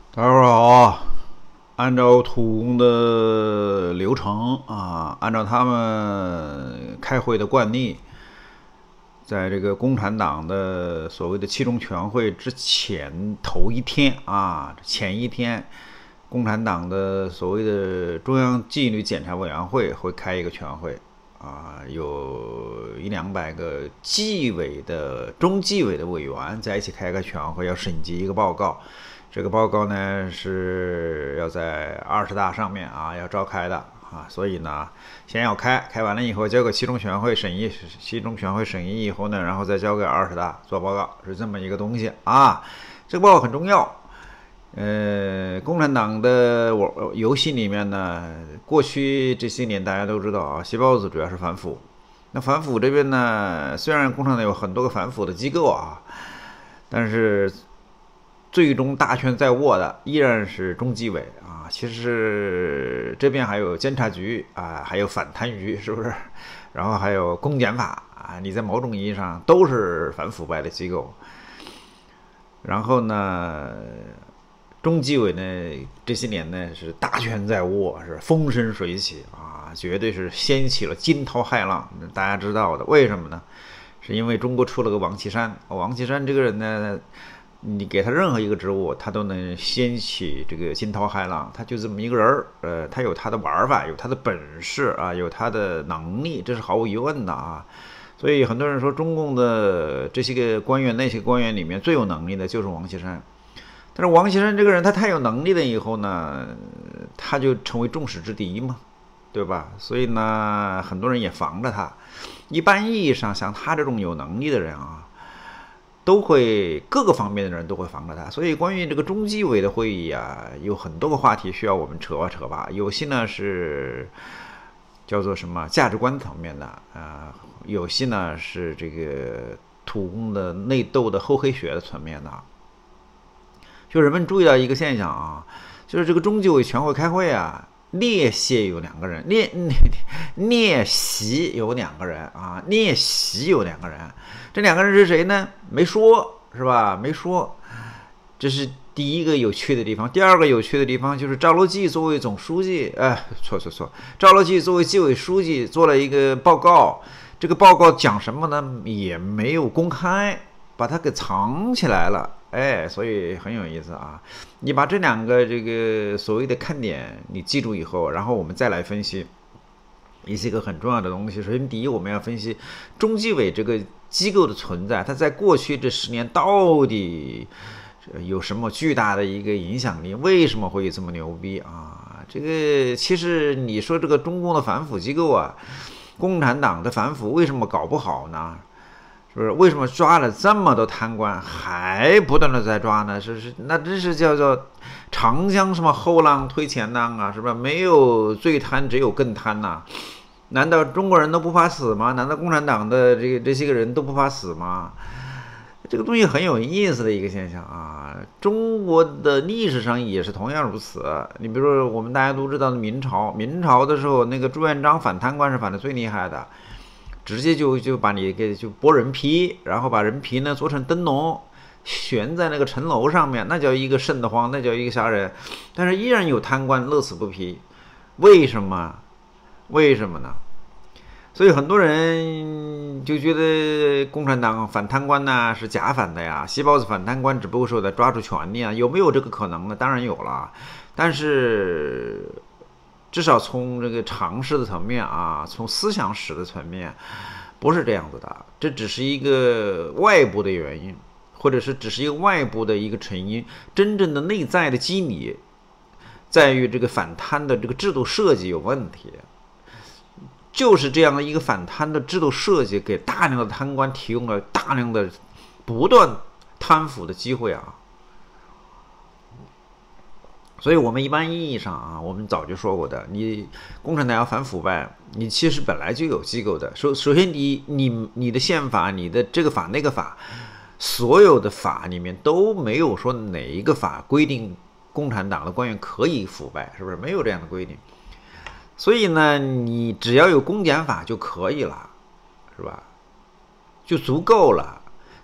大家好，按照土公的流程啊，按照他们开会的惯例，在这个共产党的所谓的七中全会之前头一天啊，前一天，共产党的所谓的中央纪律检查委员会会开一个全会啊，有100-200个纪委的中纪委的委员在一起开个全会，要审计一个报告。这个报告呢是要在20大上面啊要召开的啊，所以呢先要开完了以后交给七中全会审议，七中全会审议以后呢，然后再交给20大做报告，是这么一个东西啊。这个报告很重要。共产党的游戏里面呢，过去这些年大家都知道啊，细胞子主要是反腐。那反腐这边呢，虽然共产党有很多个反腐的机构啊，但是最终大权在握的依然是中纪委啊。其实这边还有监察局啊，还有反贪局，是不是？然后还有公检法啊，你在某种意义上都是反腐败的机构。然后呢，中纪委呢这些年呢是大权在握，是风生水起啊，绝对是掀起了惊涛骇浪。大家知道的，为什么呢？是因为中国出了个王岐山。王岐山这个人呢，你给他任何一个职务，他都能掀起这个惊涛骇浪。他就这么一个人儿，他有他的玩法，有他的本事啊，有他的能力，这是毫无疑问的啊。所以很多人说，中共的这些个官员，那些官员里面最有能力的就是王岐山。但是王岐山这个人，他太有能力了以后呢，他就成为众矢之的嘛，对吧？所以呢，很多人也防着他。一般意义上，像他这种有能力的人啊，都会各个方面的人都会防着他。所以关于这个中纪委的会议啊，有很多个话题需要我们扯吧。有些呢是叫做什么价值观层面的啊，有些呢是这个土公的内斗的厚黑学的层面的。就人们注意到一个现象啊，就是这个中纪委全会开会啊，列席有2个人，列席有2个人啊，列席有2个人，这2个人是谁呢？没说，是吧？没说，这是第一个有趣的地方。第二个有趣的地方就是赵乐际作为总书记，错，赵乐际作为纪委书记做了一个报告，这个报告讲什么呢？也没有公开，把它给藏起来了。所以很有意思啊！你把这2个这个所谓的看点你记住以后，然后我们再来分析，也是一个很重要的东西。首先，第一，我们要分析中纪委这个机构的存在，它在过去这10年到底有什么巨大的一个影响力？为什么会这么牛逼啊？这个其实你说这个中共的反腐机构啊，共产党的反腐为什么搞不好呢？是不是？为什么抓了这么多贪官还不断的在抓呢？那这是叫做长江什么后浪推前浪啊？是吧？没有最贪，只有更贪呐！难道中国人都不怕死吗？难道共产党的这些个人都不怕死吗？这个东西很有意思的一个现象啊！中国的历史上也是同样如此。你比如说，我们大家都知道的明朝的时候，那个朱元璋反贪官是反的最厉害的。直接就把你给就剥人皮，然后把人皮呢做成灯笼，悬在那个城楼上面，那叫一个瘆得慌，那叫一个吓人。但是依然有贪官乐此不疲，为什么？为什么呢？所以很多人就觉得共产党反贪官呢是假反的呀，细胞子反贪官只不过是在抓住权力啊，有没有这个可能呢？当然有了，但是至少从这个常识的层面啊，从思想史的层面，不是这样子的。这只是一个外部的原因，或者是只是一个外部的一个成因。真正的内在的机理，在于这个反贪的这个制度设计有问题。就是这样的一个反贪的制度设计，给大量的贪官提供了大量的不断贪腐的机会啊。所以我们一般意义上啊，我们早就说过的，你共产党要反腐败，你其实本来就有机构的。首先你的宪法，你的这个法那个法，所有的法里面都没有说哪一个法规定共产党的官员可以腐败，是不是？没有这样的规定。所以呢，你只要有公检法就可以了，是吧？就足够了。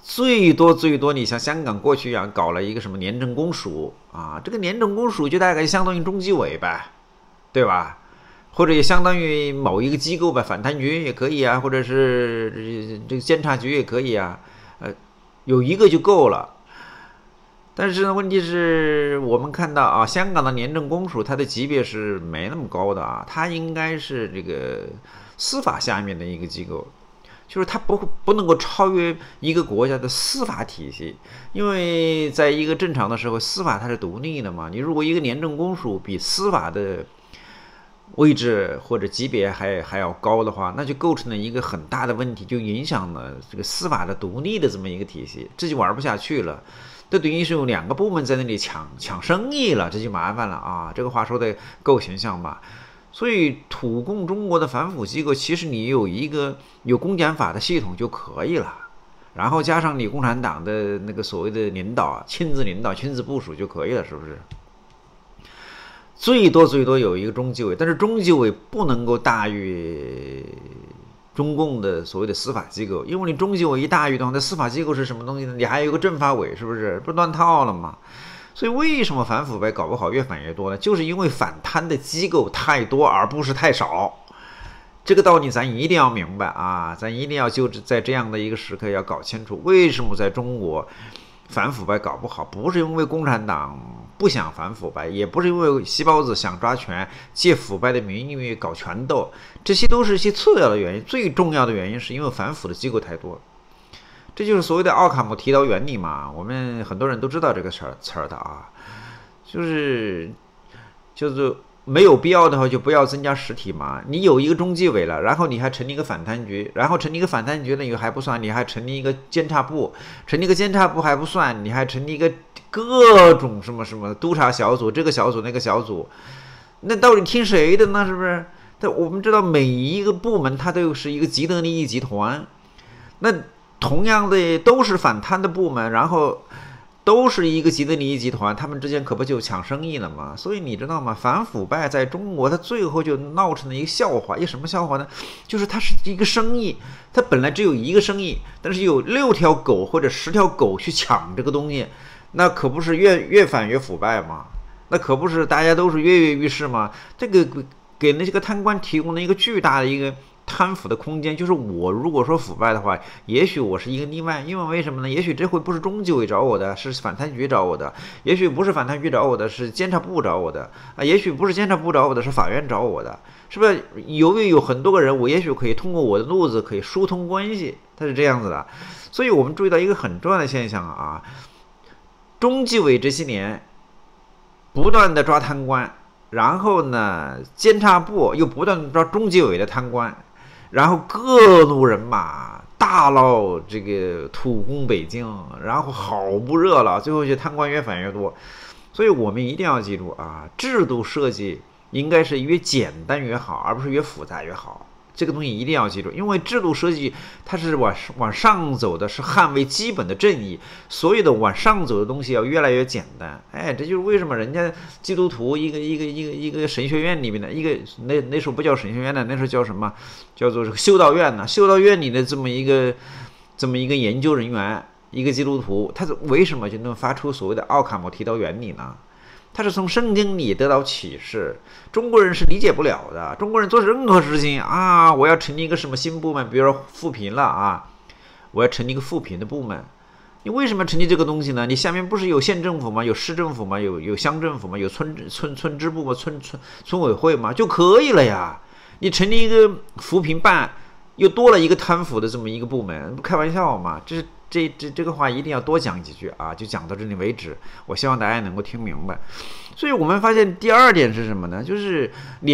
最多，你像香港过去一样搞了一个什么廉政公署啊，这个廉政公署就大概相当于中纪委呗，对吧？或者也相当于某一个机构吧，反贪局也可以啊，或者是这个监察局也可以啊，有一个就够了。但是呢，问题是我们看到啊，香港的廉政公署它的级别是没那么高的啊，它应该是这个司法下面的一个机构，就是它不能够超越一个国家的司法体系，因为在一个正常的社会，司法它是独立的嘛。你如果一个廉政公署比司法的位置或者级别还要高的话，那就构成了一个很大的问题，就影响了这个司法的独立的这么一个体系，这就玩不下去了。这等于是有两个部门在那里抢生意了，这就麻烦了啊！这个话说的够形象吧？所以土共中国的反腐机构，其实你有一个有公检法的系统就可以了，然后加上你共产党的那个所谓的领导，亲自领导、亲自部署就可以了，是不是？最多有一个中纪委，但是中纪委不能够大于中共的所谓的司法机构，因为你中纪委一大于的话，那司法机构是什么东西呢？你还有一个政法委，是不是？不乱套了吗？所以为什么反腐败搞不好越反越多呢？就是因为反贪的机构太多，而不是太少。这个道理咱一定要明白啊！咱一定要就在这样的一个时刻要搞清楚，为什么在中国反腐败搞不好，不是因为共产党不想反腐败，也不是因为细胞子想抓权，借腐败的名义搞权斗，这些都是一些次要的原因。最重要的原因是因为反腐的机构太多，这就是所谓的奥卡姆剃刀原理嘛。我们很多人都知道这个词儿的啊，就是没有必要的话就不要增加实体嘛。你有一个中纪委了，然后你还成立一个反贪局，然后成立一个反贪局呢还不算，你还成立一个监察部，成立一个监察部还不算，你还成立一个各种什么督察小组，这个小组那个小组，那到底听谁的呢？是不是？但我们知道每一个部门它都是一个既得利益集团，那同样的都是反贪的部门，然后都是一个既得利益集团，他们之间可不就抢生意了吗？所以你知道吗？反腐败在中国它最后就闹成了一个笑话。一个什么笑话呢？就是它是一个生意，它本来只有一个生意，但是有6条狗或者10条狗去抢这个东西，那可不是越反越腐败吗？那可不是大家都是跃跃欲试吗？这个给那个贪官提供了一个巨大的一个贪腐的空间，就是我如果说腐败的话，也许我是一个例外，因为为什么呢？也许这回不是中纪委找我的，是反贪局找我的；也许不是反贪局找我的，是监察部找我的啊；也许不是监察部找我的，是法院找我的，是不是？由于有很多个人，我也许可以通过我的路子可以疏通关系，它是这样子的。所以我们注意到一个很重要的现象啊，中纪委这些年不断的抓贪官，然后呢，监察部又不断的抓中纪委的贪官。然后各路人马大闹这个土共北京，然后好不热闹，最后就贪官越反越多。所以我们一定要记住啊，制度设计应该是越简单越好，而不是越复杂越好。这个东西一定要记住，因为制度设计它是往上走的，是捍卫基本的正义，所有的往上走的东西要越来越简单。哎，这就是为什么人家基督徒一个神学院里面的一个那时候不叫神学院呢，那时候叫什么？叫做这个修道院呢？修道院里的这么一个研究人员，一个基督徒，他为什么就能发出所谓的奥卡姆剃刀原理呢？他是从圣经里得到启示，中国人是理解不了的。中国人做任何事情啊，我要成立一个什么新部门，比如说扶贫了啊，我要成立一个扶贫的部门。你为什么成立这个东西呢？你下面不是有县政府吗？有市政府吗？有乡政府吗？有村支部吗？村委会吗？就可以了呀。你成立一个扶贫办，又多了一个贪腐的这么一个部门，不开玩笑嘛？这个话一定要多讲几句啊，就讲到这里为止。我希望大家能够听明白。所以我们发现第二点是什么呢？就是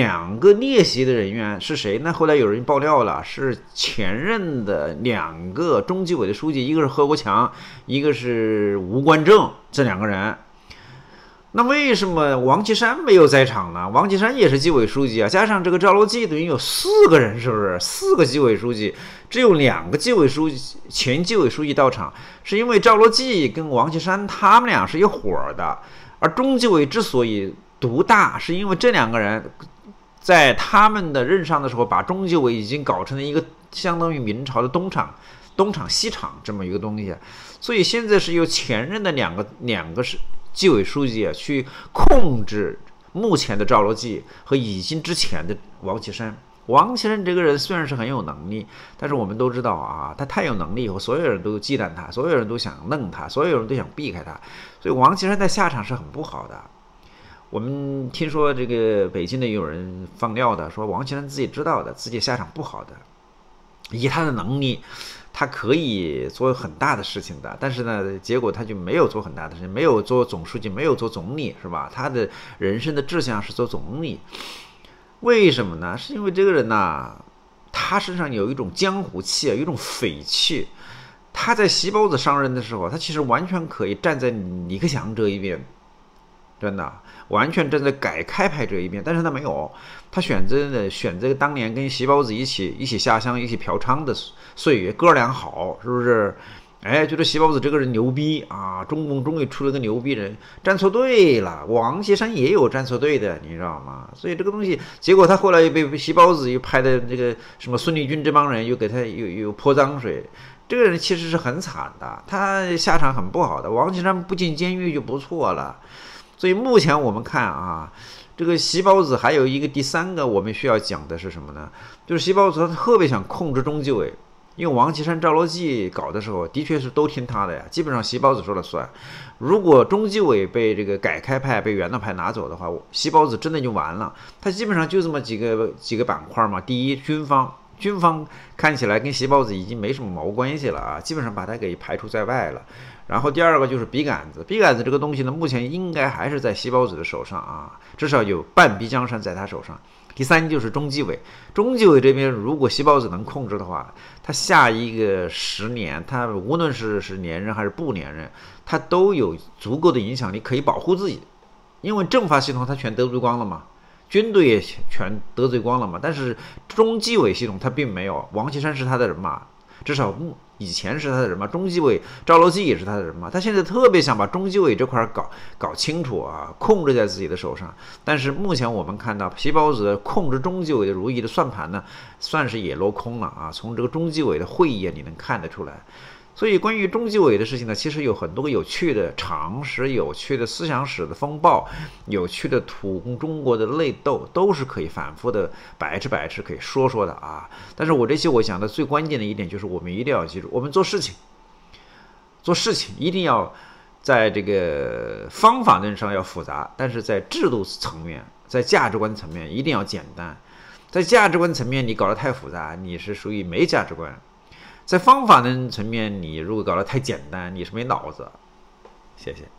2个列席的人员是谁呢？后来有人爆料了，是前任的2个中纪委的书记，一个是何国强，一个是吴冠正，这2个人。那为什么王岐山没有在场呢？王岐山也是纪委书记啊，加上这个赵乐际，等于有4个人，是不是？4个纪委书记，只有2个前纪委书记到场，是因为赵乐际跟王岐山他们俩是一伙的。而中纪委之所以独大，是因为这2个人在他们的任上的时候，把中纪委已经搞成了一个相当于明朝的东厂西厂这么一个东西。 所以现在是由前任的两个是纪委书记啊，去控制目前的赵乐际和已经之前的王岐山。王岐山这个人虽然是很有能力，但是我们都知道啊，他太有能力以后，所有人都忌惮他，所有人都想弄他，所有人都想避开他，所以王岐山的下场是很不好的。我们听说这个北京的有人放料的，说王岐山自己知道的，自己下场不好的，以他的能力，他可以做很大的事情的，但是呢，结果他就没有做很大的事情，没有做总书记，没有做总理，是吧？他的人生的志向是做总理。为什么呢？是因为这个人呐，他身上有一种江湖气，有一种匪气。他在西包子上任的时候，他其实完全可以站在李克强这一边，真的完全站在改开派这一边，但是他没有，他选择当年跟西包子一起下乡、一起嫖娼的岁月，哥俩好，是不是？哎，觉得西包子这个人牛逼啊！中共终于出了个牛逼人，站错队了。王岐山也有站错队的，你知道吗？所以这个东西，结果他后来又被西包子又拍的这个什么孙立军这帮人又给他又泼脏水。这个人其实是很惨的，他下场很不好的。王岐山不进监狱就不错了。所以目前我们看啊，这个西包子还有一个第三个我们需要讲的是什么呢？就是西包子他特别想控制中纪委。因为王岐山、赵乐际搞的时候，的确是都听他的呀，基本上西包子说了算。如果中纪委被这个改开派、被原来派拿走的话，西包子真的就完了。他基本上就这么几个板块嘛。第一，军方看起来跟西包子已经没什么毛关系了啊，基本上把他给排除在外了。然后第二个就是笔杆子这个东西呢，目前应该还是在西包子的手上啊，至少有半壁江山在他手上。第三就是中纪委这边，如果西包子能控制的话，他下一个10年，他无论是连任还是不连任，他都有足够的影响力可以保护自己，因为政法系统他全得罪光了嘛，军队也全得罪光了嘛，但是中纪委系统他并没有，王岐山是他的人马，至少以前是他的人马，中纪委赵乐际也是他的人马，他现在特别想把中纪委这块搞清楚啊，控制在自己的手上。但是目前我们看到西包子的控制中纪委的如意的算盘呢，算是也落空了啊。从这个中纪委的会议你能看得出来。所以关于中纪委的事情呢，其实有很多个有趣的常识、有趣的思想史的风暴、有趣的土共中国的内斗，都是可以反复的白吃可以说的啊。但是我这期我讲的最关键的一点就是，我们一定要记住，我们做事情一定要在这个方法论上要复杂，但是在制度层面、在价值观层面一定要简单。在价值观层面你搞得太复杂，你是属于没价值观。在方法论层面，你如果搞得太简单，你是没脑子。谢谢。